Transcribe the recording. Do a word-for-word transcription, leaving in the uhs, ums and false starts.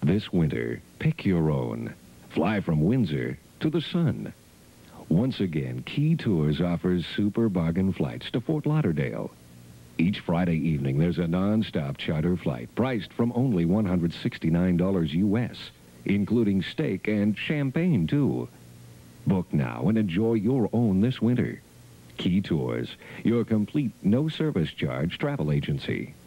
This winter, pick your own. Fly from Windsor to the sun. Once again, Key Tours offers super bargain flights to Fort Lauderdale. Each Friday evening, there's a non-stop charter flight priced from only one hundred sixty-nine dollars U S, including steak and champagne, too. Book now and enjoy your own this winter. Key Tours, your complete no-service charge travel agency.